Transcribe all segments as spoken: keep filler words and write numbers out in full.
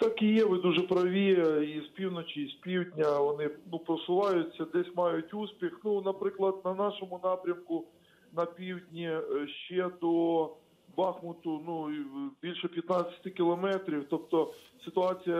Так і є, ви дуже праві, і з півночі, і з півдня вони ну, просуваються, десь мають успіх. Ну, наприклад, на нашому напрямку на півдні ще до Бахмуту ну, більше п'ятнадцяти кілометрів, тобто ситуація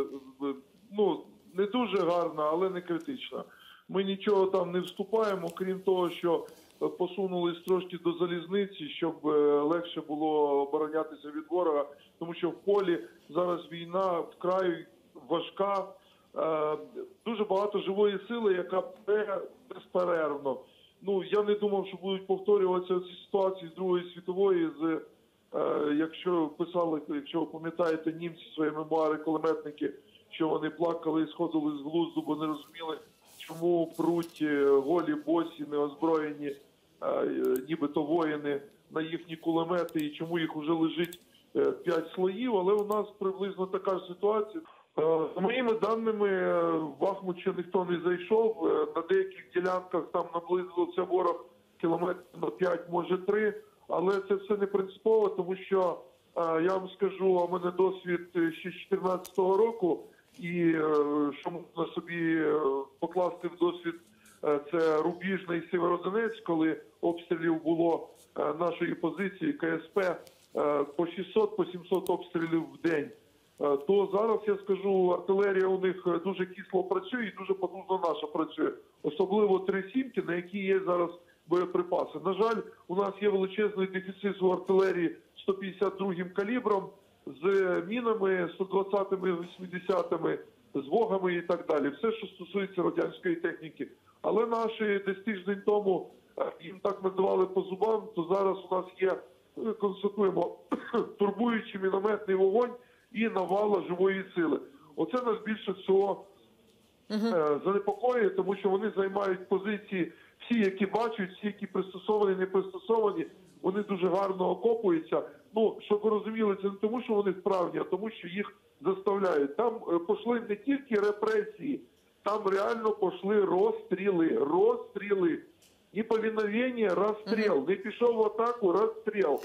ну, не дуже гарна, але не критична. Ми нічого там не вступаємо, крім того, що посунулись трошки до залізниці, щоб легше було оборонятися від ворога, тому що в полі зараз війна вкрай важка, дуже багато живої сили, яка пре безперервно. Ну, я не думав, що будуть повторюватися ці ситуації з Другої світової, з, якщо писали, якщо ви пам'ятаєте, німці свої мемуари, кулеметники, що вони плакали і сходили з глузду, бо не розуміли, чому пруть голі, босі, неозброєні, нібито воїни на їхні кулемети, і чому їх вже лежить п'ять слоїв, але у нас приблизно така ж ситуація. За моїми даними, в Бахмут ще ніхто не зайшов, на деяких ділянках там наблизився ворог кілометрів на п'ять, може три, але це все не принципово, тому що, я вам скажу, у мене досвід ще з дві тисячі чотирнадцятого року, і що можна собі покласти в досвід, це Рубіжний Сєвєродонецьк, коли обстрілів було нашої позиції КСП по шістсот, по сімсот обстрілів в день. То зараз, я скажу, артилерія у них дуже кисло працює і дуже потужно наша працює. Особливо три сімки, на які є зараз боєприпаси. На жаль, у нас є величезний дефіцит у артилерії сто п'ятдесят другим калібром, з мінами, сто двадцятими, вісімдесятими, з вогами і так далі. Все, що стосується радянської техніки. Але наші десь тиждень тому їм так надавали по зубам, то зараз у нас є, констатуємо, турбуючий мінометний вогонь і навала живої сили. Оце нас більше всього uh-huh. занепокоює, тому що вони займають позиції, всі, які бачать, всі, які пристосовані, не пристосовані, вони дуже гарно окопуються. Ну, щоб ви розуміли, це не тому, що вони вправні, а тому, що їх заставляють. Там пішли не тільки репресії, там реально пішли розстріли, розстріли. Неповиновення – розстріл. Uh-huh. Не пішов в атаку – розстріл.